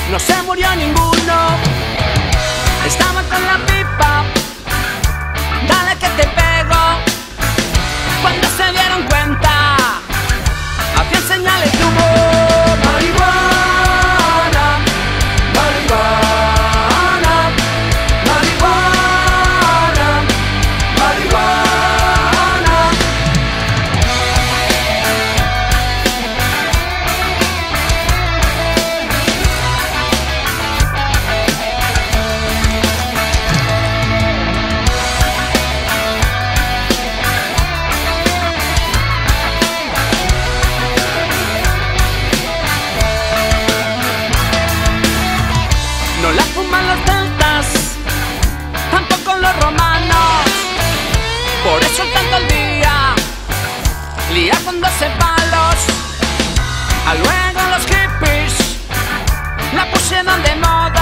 no se murió ninguno. Estaban con la pipa, dale que te pego. Cuando se dieron cuenta, había señales de humo. Marihuana, marihuana, marihuana, marihuana. No la fuman los celtas, tampoco los romanos. Por eso tanto el día lía con 12 palos. A luego los hippies la pusieron de moda.